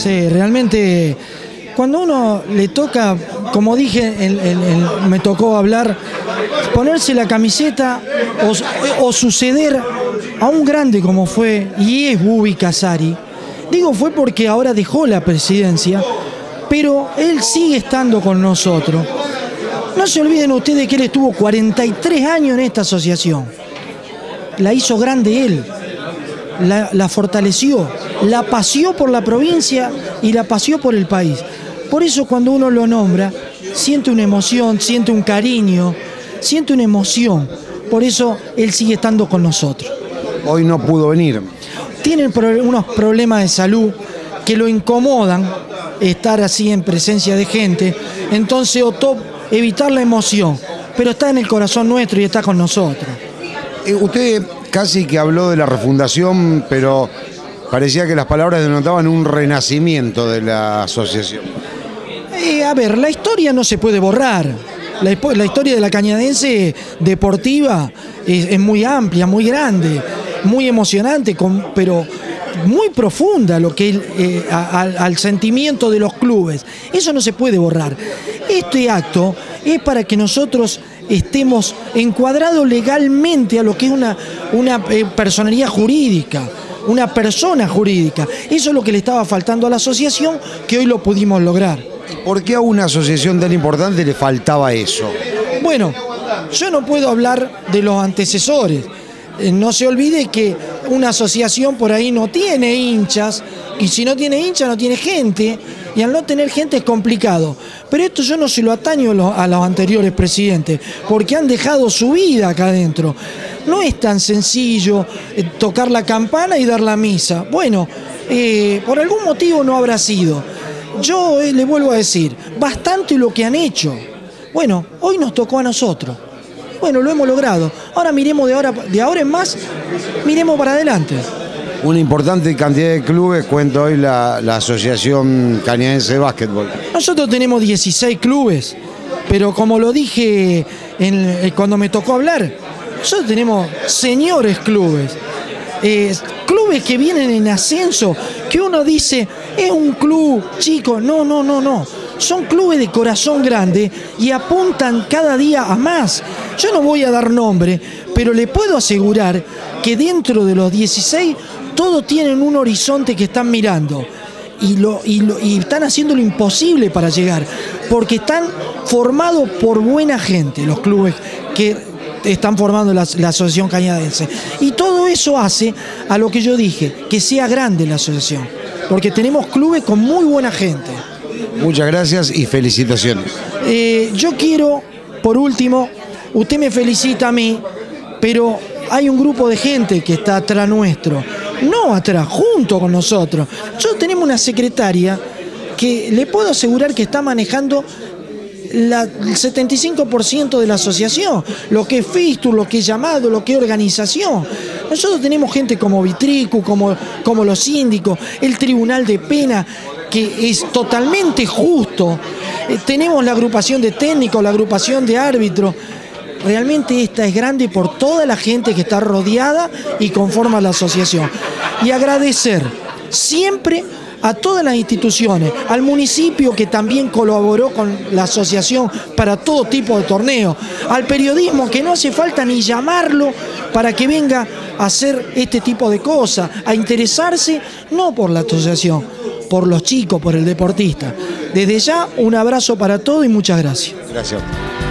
Sí, realmente cuando uno le toca, como dije, me tocó hablar, ponerse la camiseta o suceder a un grande como fue y es Bubi Cassari. Digo fue porque ahora dejó la presidencia, pero él sigue estando con nosotros. No se olviden ustedes que él estuvo 43 años en esta asociación. La hizo grande él, la fortaleció, la paseó por la provincia y la paseó por el país. Por eso cuando uno lo nombra, siente una emoción, siente un cariño, siente una emoción. Por eso él sigue estando con nosotros. Hoy no pudo venir. Tiene unos problemas de salud que lo incomodan estar así en presencia de gente. Entonces optó evitar la emoción, pero está en el corazón nuestro y está con nosotros. Usted casi que habló de la refundación, pero parecía que las palabras denotaban un renacimiento de la asociación. A ver, la historia no se puede borrar. La historia de la Cañadense deportiva es muy amplia, muy grande, muy emocionante, pero muy profunda lo que al sentimiento de los clubes. Eso no se puede borrar. Este acto es para que nosotros estemos encuadrados legalmente a lo que es una personalidad jurídica, una persona jurídica. Eso es lo que le estaba faltando a la asociación, que hoy lo pudimos lograr. ¿Por qué a una asociación tan importante le faltaba eso? Bueno, yo no puedo hablar de los antecesores. No se olvide que una asociación por ahí no tiene hinchas, y si no tiene hinchas no tiene gente, y al no tener gente es complicado. Pero esto yo no se lo ataño a los anteriores presidentes, porque han dejado su vida acá adentro. No es tan sencillo tocar la campana y dar la misa. Bueno, por algún motivo no habrá sido. Yo le vuelvo a decir, bastante lo que han hecho. Bueno, hoy nos tocó a nosotros. Bueno, lo hemos logrado. Ahora miremos de ahora en más, miremos para adelante. Una importante cantidad de clubes cuenta hoy la Asociación Cañadense de Básquetbol. Nosotros tenemos 16 clubes, pero como lo dije cuando me tocó hablar, nosotros tenemos señores clubes. Clubes que vienen en ascenso, que uno dice, es un club chico. No. Son clubes de corazón grande y apuntan cada día a más. Yo no voy a dar nombre, pero le puedo asegurar que dentro de los 16 todos tienen un horizonte que están mirando y están haciendo lo imposible para llegar, porque están formados por buena gente, los clubes que están formando la Asociación Cañadense. Y todo eso hace a lo que yo dije, que sea grande la asociación, porque tenemos clubes con muy buena gente. Muchas gracias y felicitaciones. Yo quiero, por último, usted me felicita a mí, pero hay un grupo de gente que está atrás nuestro, no atrás, junto con nosotros. Nosotros tenemos una secretaria que le puedo asegurar que está manejando el 75% de la asociación, lo que es Fistur, lo que es llamado, lo que es organización. Nosotros tenemos gente como Vitricu, como los síndicos, el Tribunal de Pena, que es totalmente justo. Tenemos la agrupación de técnicos, la agrupación de árbitros. Realmente esta es grande por toda la gente que está rodeada y conforma la asociación. Y agradecer siempre a todas las instituciones, al municipio que también colaboró con la asociación para todo tipo de torneos, al periodismo que no hace falta ni llamarlo para que venga a hacer este tipo de cosas, a interesarse no por la asociación, por los chicos, por el deportista. Desde ya, un abrazo para todos y muchas gracias. Gracias.